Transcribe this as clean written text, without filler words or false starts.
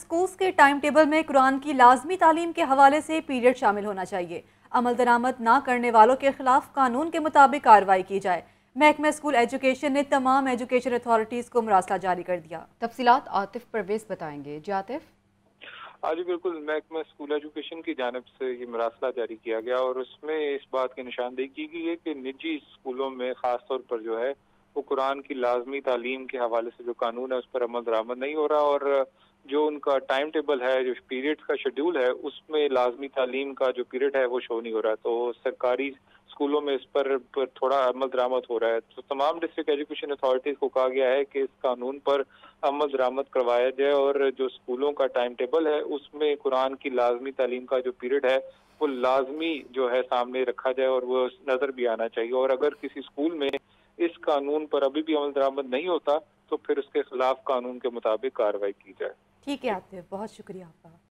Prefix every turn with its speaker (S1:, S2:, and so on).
S1: Schools के time table में कुरान की लाजमी तालीम के हवाले से पीरियड शामिल होना चाहिए। अमल दरामद ना करने वालों के खिलाफ कानून के मुताबिक कार्रवाई की जाए। महकमा स्कूल एजुकेशन ने तमाम एजुकेशन अथॉरिटीज़ को मरासला जारी कर दिया।
S2: तफसीलात आतिफ परवेज बताएंगे। जी आतिफ।
S3: आज बिल्कुल महकमा स्कूल एजुकेशन की जानिब से ये मरासला जारी किया गया और उसमें इस बात की निशानदेही की गई है कि निजी स्कूलों में खास तौर पर जो है वो कुरान की लाजमी तालीम के हवाले से जो कानून है उस पर अमल दरामद नहीं हो रहा और जो उनका टाइम टेबल है, जो पीरियड का शेड्यूल है, उसमें लाजमी तालीम का जो पीरियड है वो शो नहीं हो रहा। तो सरकारी स्कूलों में इस पर थोड़ा अमल दरामद हो रहा है। तो तमाम डिस्ट्रिक्ट एजुकेशन अथॉरिटीज को कहा गया है कि इस कानून पर अमल दरामद करवाया जाए और जो स्कूलों का टाइम टेबल है उसमें कुरान की लाजमी तालीम का जो पीरियड है वो लाजमी जो है सामने रखा जाए और वो नजर भी आना चाहिए। और अगर किसी स्कूल में इस कानून पर अभी भी अमल दरामद नहीं होता तो फिर उसके खिलाफ कानून के मुताबिक कार्रवाई की जाए।
S1: ठीक है आतिफ, बहुत शुक्रिया आपका।